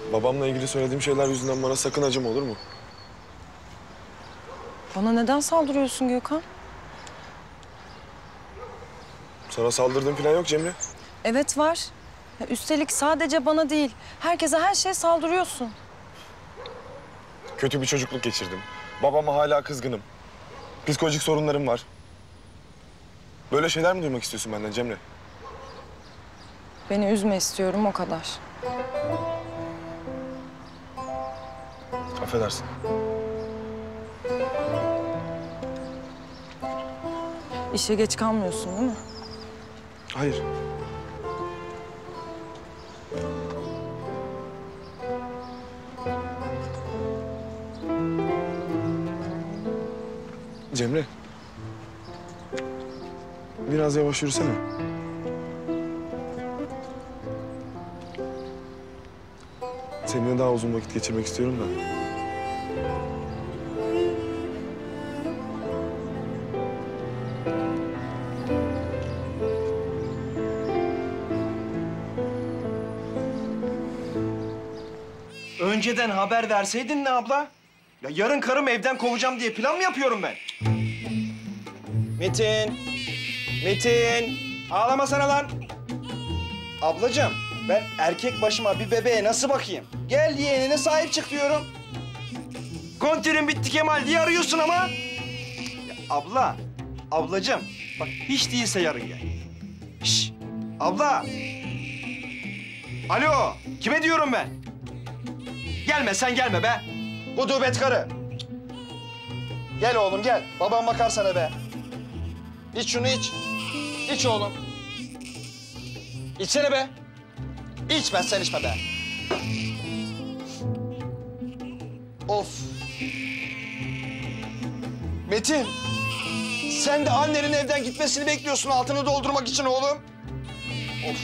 Babamla ilgili söylediğim şeyler yüzünden bana sakın acıma, olur mu? Bana neden saldırıyorsun Gökhan? Sana saldırdığım falan yok Cemre. Evet var. Ya üstelik sadece bana değil, herkese her şeye saldırıyorsun. Kötü bir çocukluk geçirdim. Babama hala kızgınım. Psikolojik sorunlarım var. Böyle şeyler mi duymak istiyorsun benden Cemre? Beni üzme istiyorum, o kadar. Affedersin. İşe geç kalmıyorsun değil mi? Hayır. Cemre. Biraz yavaş yürüsene. Seninle daha uzun vakit geçirmek istiyorum da. Önceden haber verseydin ne abla? Ya yarın karım evden kovacağım diye plan mı yapıyorum ben? Metin! Metin! Ağlamasana lan! Ablacığım, ben erkek başıma bir bebeğe nasıl bakayım? Gel yeğenine sahip çık diyorum. Kontürün bitti Kemal diye arıyorsun ama. Ya abla, ablacığım bak hiç değilse yarın gel. Şş, abla! Alo, kime diyorum ben? Gelme, sen gelme be. Gudubet karı. Gel oğlum, gel. Babam bakar sana be. İç şunu, iç. İç oğlum. İçsene be. İçmezsen içme be. Of. Metin. Sen de annenin evden gitmesini bekliyorsun altını doldurmak için oğlum. Of.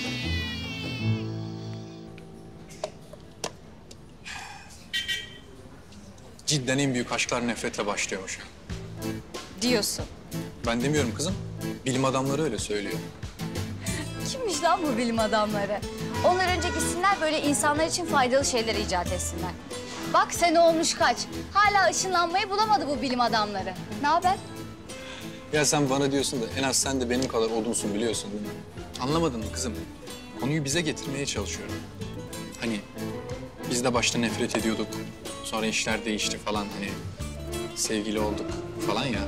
Cidden en büyük aşklar nefretle başlıyormuş. Diyorsun. Ben demiyorum kızım. Bilim adamları öyle söylüyor. Kimmiş lan bu bilim adamları? Onlar önce gitsinler böyle insanlar için faydalı şeyler icat etsinler. Bak sene olmuş kaç. Hala ışınlanmayı bulamadı bu bilim adamları. Ne haber? Ya sen bana diyorsun da en az sen de benim kadar odunsun biliyorsun değil mi? Anlamadın mı kızım? Konuyu bize getirmeye çalışıyorum. Hani biz de başta nefret ediyorduk. Sonra işler değişti falan hani sevgili olduk falan ya.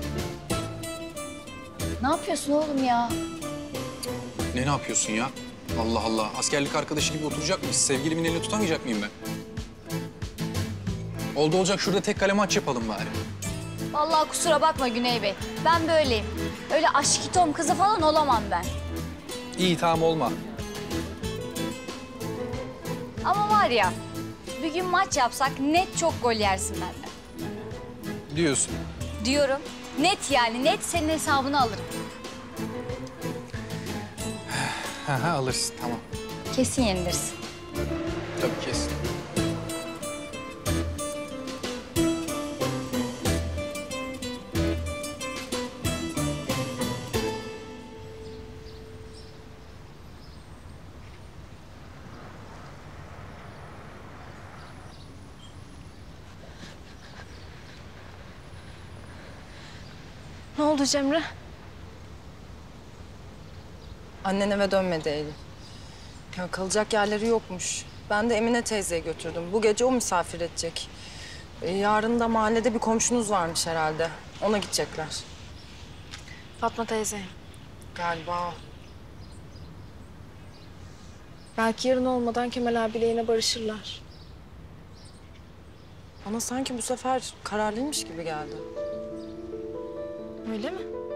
Ne yapıyorsun oğlum ya? Ne yapıyorsun ya? Allah Allah. Askerlik arkadaşı gibi oturacak mıyız? Sevgilimin elini tutamayacak mıyım ben? Oldu olacak şurada tek kale maç yapalım bari. Vallahi kusura bakma Güney Bey. Ben böyleyim. Öyle aşkitom kızı falan olamam ben. İyi tamam olma. Ama var ya, bir gün maç yapsak net çok gol yersin benden. Diyorsun. Diyorum. Net yani, net senin hesabını alırım. Ha alırsın tamam. Kesin yenilirsin. Tabii kesin. Ne oldu Cemre? Annen eve dönmedi Eylül. Ya kalacak yerleri yokmuş. Ben de Emine teyzeye götürdüm. Bu gece o misafir edecek. Yarın da mahallede bir komşunuz varmış herhalde. Ona gidecekler. Fatma teyze. Galiba o. Belki yarın olmadan Kemal abiyle yine barışırlar. Bana sanki bu sefer kararlıymış gibi geldi. Öyle mi?